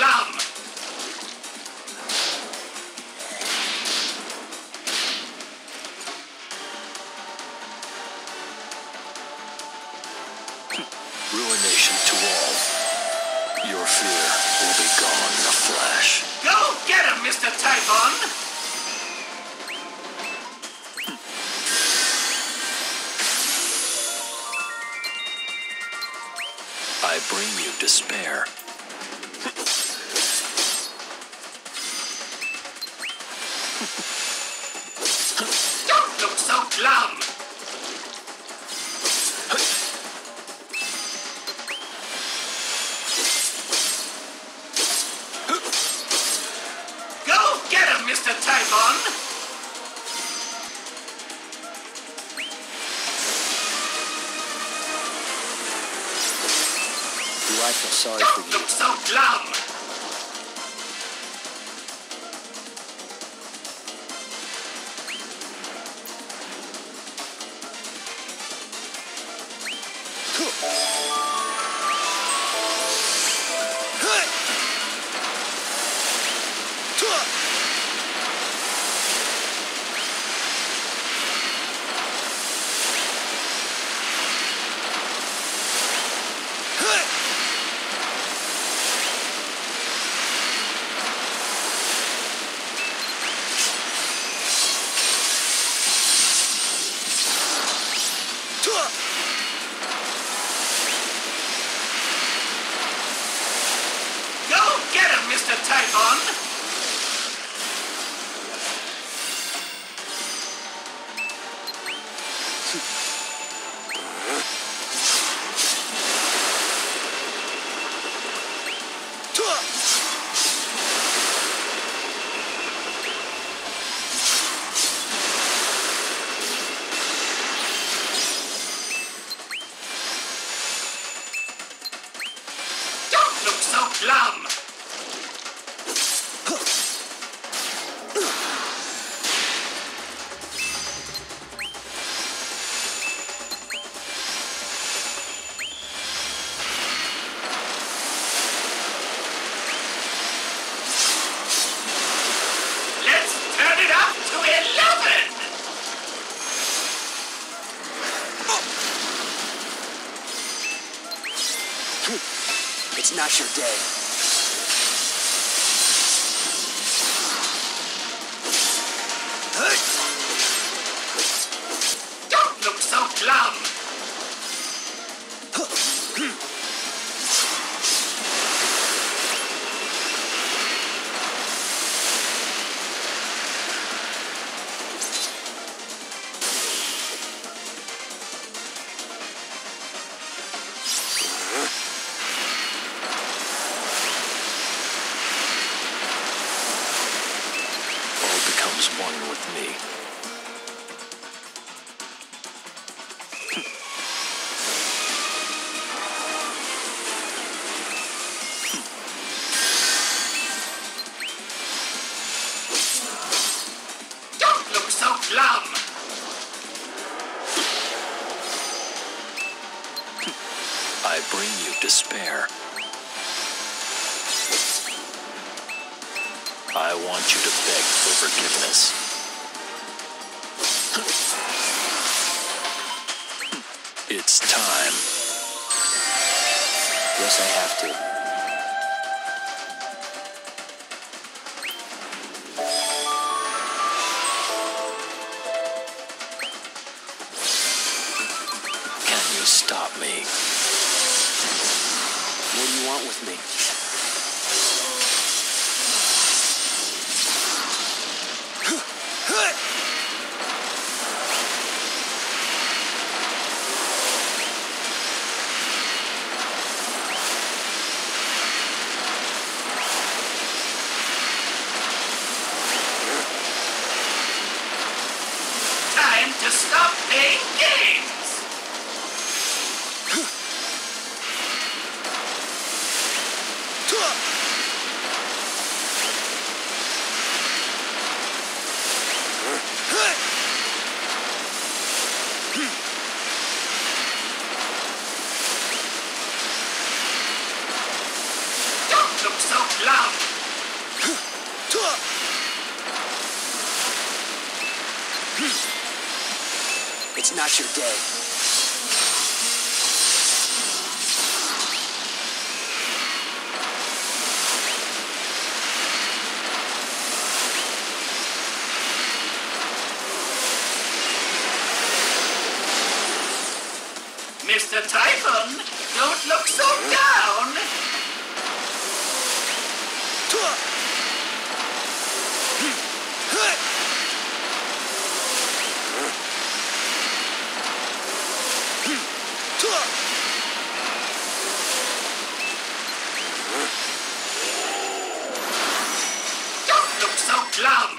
glum! Ruination to all. Your fear will be gone in a flash. Go get him, Mr. Typhon! I bring you despair. Don't look so glum! Go get him, Mr. Typhon! I feel sorry for you. Don't look so glum! Go get him, Mr. Typhon! Don't look so glum! Let's turn it up to 11! It's not your day. Don't look so glum! All becomes one with me. Don't look so glum! I bring you despair. I want you to beg for forgiveness. It's time. Yes, I have to. Can you stop me? What do you want with me? Time to stop playing games! It's not your day. Mr. Typhon, don't look so down. Don't look so glum.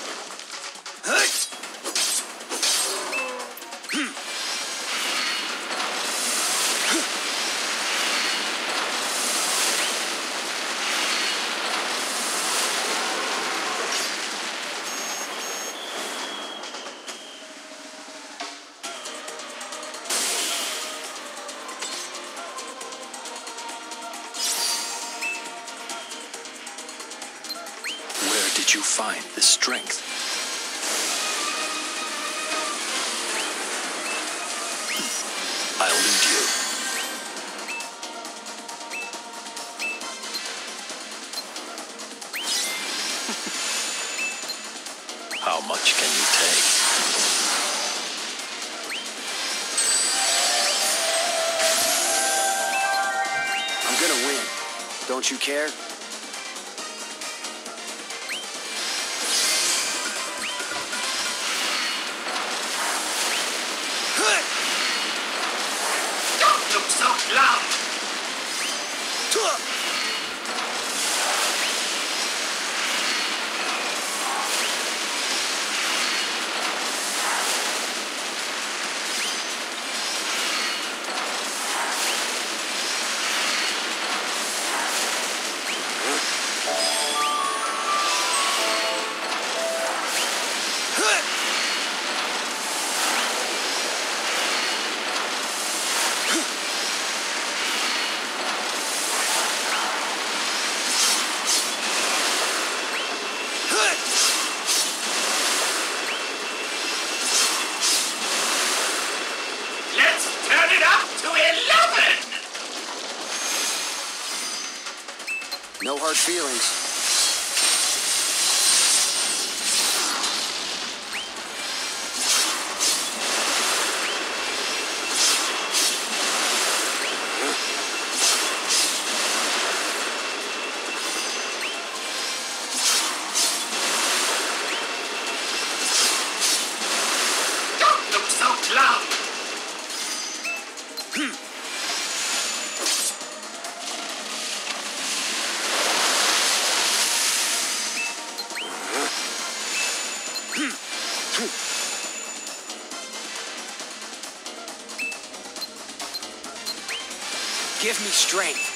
Where did you find the strength? I'll lead you. How much can you take? I'm gonna win. Don't you care? Don't look so glum. Let's turn it up to 11. No hard feelings. Don't look so glum. Give me strength.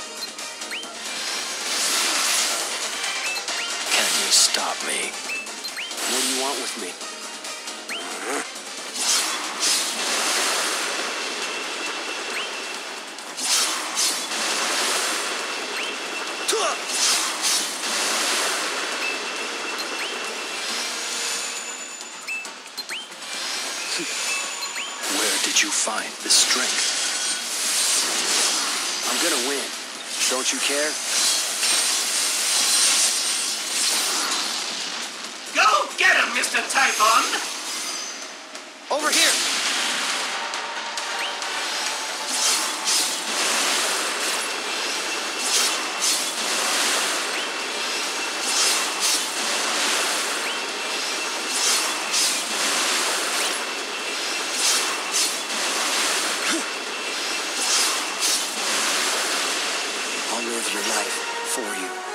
Can you stop me? What do you want with me? Where did you find the strength? I'm gonna win. Don't you care? Go get him, Mr. Typhon. Over here! I'll live your life for you.